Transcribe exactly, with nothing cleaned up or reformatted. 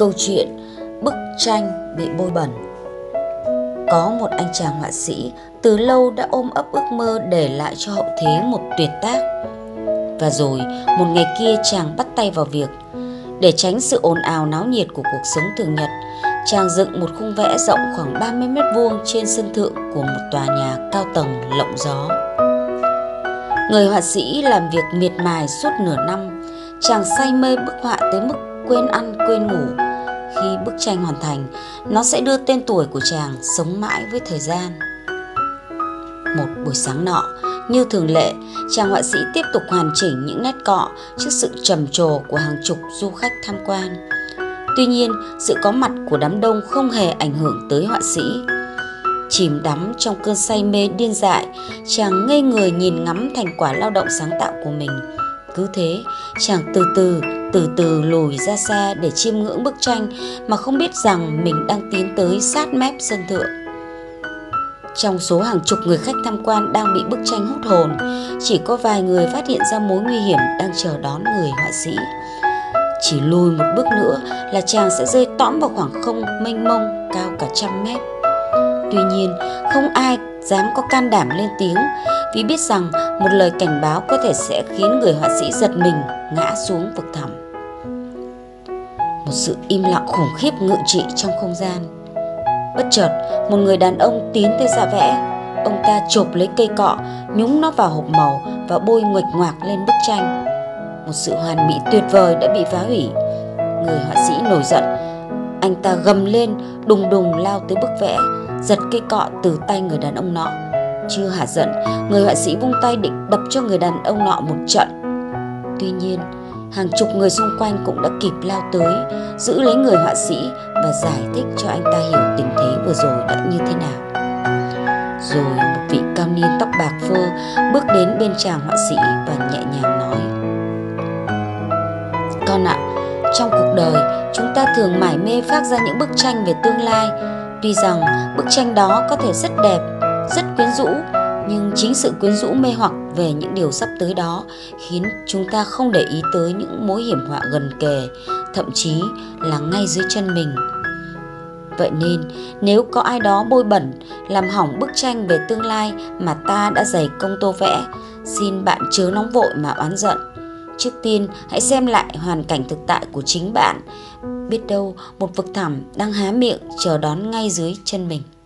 Câu chuyện bức tranh bị bôi bẩn. Có một anh chàng họa sĩ từ lâu đã ôm ấp ước mơ để lại cho hậu thế một tuyệt tác. Và rồi một ngày kia chàng bắt tay vào việc. Để tránh sự ồn ào náo nhiệt của cuộc sống thường nhật, chàng dựng một khung vẽ rộng khoảng ba mươi mét vuông trên sân thượng của một tòa nhà cao tầng lộng gió. Người họa sĩ làm việc miệt mài suốt nửa năm. Chàng say mê bức họa tới mức quên ăn quên ngủ. Khi bức tranh hoàn thành, nó sẽ đưa tên tuổi của chàng sống mãi với thời gian. Một buổi sáng nọ, như thường lệ, chàng họa sĩ tiếp tục hoàn chỉnh những nét cọ trước sự trầm trồ của hàng chục du khách tham quan. Tuy nhiên, sự có mặt của đám đông không hề ảnh hưởng tới họa sĩ. Chìm đắm trong cơn say mê điên dại, chàng ngây người nhìn ngắm thành quả lao động sáng tạo của mình. Cứ thế, chàng từ từ, từ từ lùi ra xa để chiêm ngưỡng bức tranh mà không biết rằng mình đang tiến tới sát mép sân thượng. Trong số hàng chục người khách tham quan đang bị bức tranh hút hồn, chỉ có vài người phát hiện ra mối nguy hiểm đang chờ đón người họa sĩ. Chỉ lùi một bước nữa là chàng sẽ rơi tõm vào khoảng không mênh mông cao cả trăm mét. Tuy nhiên, không ai dám có can đảm lên tiếng, vì biết rằng một lời cảnh báo có thể sẽ khiến người họa sĩ giật mình ngã xuống vực thẳm. Một sự im lặng khủng khiếp ngự trị trong không gian. Bất chợt, một người đàn ông tiến tới ra vẽ. Ông ta chộp lấy cây cọ, nhúng nó vào hộp màu và bôi nguệch ngoạc lên bức tranh. Một sự hoàn mỹ tuyệt vời đã bị phá hủy. Người họa sĩ nổi giận. Anh ta gầm lên, đùng đùng lao tới bức vẽ, giật cây cọ từ tay người đàn ông nọ. Chưa hả giận, người họa sĩ vung tay định đập cho người đàn ông nọ một trận. Tuy nhiên, hàng chục người xung quanh cũng đã kịp lao tới, giữ lấy người họa sĩ và giải thích cho anh ta hiểu tình thế vừa rồi đã như thế nào. Rồi một vị cao niên tóc bạc phơ bước đến bên chàng họa sĩ và nhẹ nhàng nói: "Con ạ, trong cuộc đời chúng ta thường mải mê phác ra những bức tranh về tương lai. Tuy rằng bức tranh đó có thể rất đẹp, rất quyến rũ, nhưng chính sự quyến rũ mê hoặc về những điều sắp tới đó khiến chúng ta không để ý tới những mối hiểm họa gần kề, thậm chí là ngay dưới chân mình. Vậy nên, nếu có ai đó bôi bẩn, làm hỏng bức tranh về tương lai mà ta đã dày công tô vẽ, xin bạn chớ nóng vội mà oán giận. Trước tiên, hãy xem lại hoàn cảnh thực tại của chính bạn. Biết đâu một vực thẳm đang há miệng chờ đón ngay dưới chân mình."